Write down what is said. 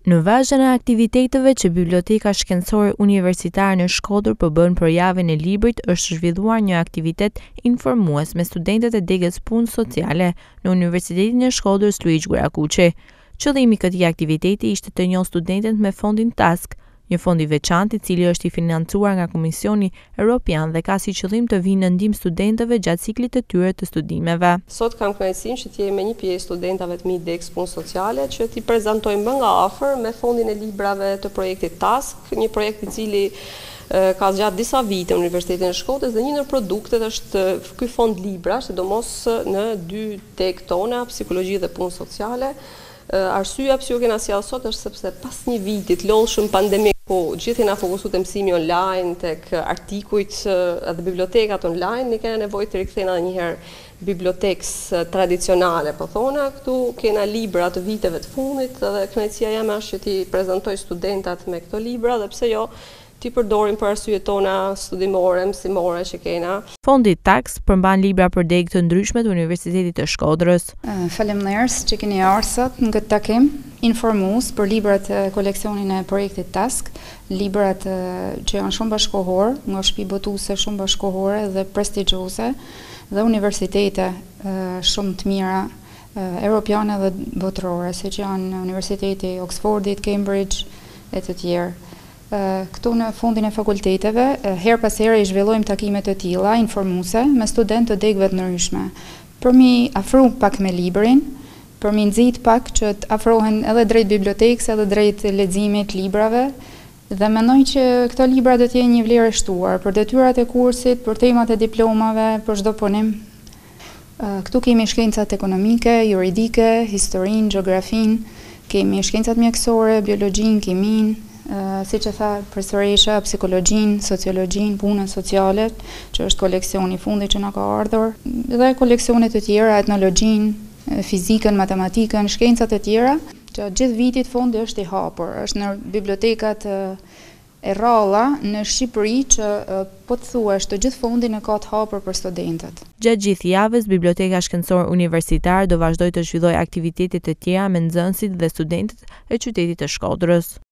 Në vazhdon e aktiviteteve që Biblioteka Shkencore Universitare në Shkodër po bën për javën e librit, është zhvilluar një aktivitet informues me studentët e degës punë sociale në Universitetin e Shkodrës Luiq Gurakuqi. Qëllimi i këtij aktiviteti ishte të njohë studentët me fondin TASK, një fond i veçantë i cili është i financuar nga Komisioni Evropian dhe ka si qëllim të vinë në ndihmë studentëve gjatë ciklit të tyre të studimeve. Sot kam kënaqësinë që të jem me një pjesë studentave të mi degës punë sociale që t'i prezantojmë më nga afër me fondin e librave të projektit TASK, një projekt i cili ka zgjatë disa vite në Universitetin e Shkodrës dhe një ndër produktet është ky fond libra, sidomos në dy degë tona, psikologji dhe punë sociale. Arsyeja pse ju kena sjellë sot është sepse pas një viti të lodhshëm pandemik, po gjithë jena fokusuar te mësimi online, tek artikujt edhe bibliotekat online, ne kena nevojë të rikthejmë edhe një herë bibliotekës tradicionale, po thona, këtu kena libra të viteve të fundit dhe kënaqësia jame është që t'i prezantoj studentat me këto libra dhe pse jo t'i përdorim për arsyet tona studimore, mësimore që kena. Fondi TASK përmban libra për degë të ndryshme të Universitetit të Shkodrës. Faleminderit që keni ardhur sot në këtë takim informues për librat e koleksionin e projektit TASK, librat që janë shumë bashkëkohor, nga shtëpi botuese shumë bashkëkohore dhe prestigjioze dhe universitete shumë të mira europiane dhe botërore, siç janë Universiteti Oxfordit, Cambridge e të tjerë. Këtu në fundin e fakulteteve, her pas here i zhvillojmë takime të tilla informuese me studentë të degëve të ndryshme, për mi afru pak me librin, për mi nxit pak që të afrohen edhe drejt bibliotekës, edhe drejt leximit librave, dhe mendoj që këto libra do të jenë një vlerë e shtuar për detyrat e kursit, për temat e diplomave, për çdo punim. Këtu kemi shkencat ekonomike, juridike, historinë, gjeografinë, kemi shkencat mjekësore, biologjin, kimin, si që tha profesoresha, psikologjin, sociologjin, punën sociale, që është koleksioni i fundit që na ka ardhur, dhe koleksionet të tjera, etnologjin, fizikën, matematikën, shkencat e tjera, që gjithë vitit fondi është i hapur, është në bibliotekat e rralla në Shqipëri që po të thuash të gjithë fondin e ka të hapur për studentët. Gjatë gjithë javës, Biblioteka Shkencore Universitare do vazhdojë të zhvillojë aktivitete të tjera me nxënësit dhe studentët e qytetit të Shkodrës.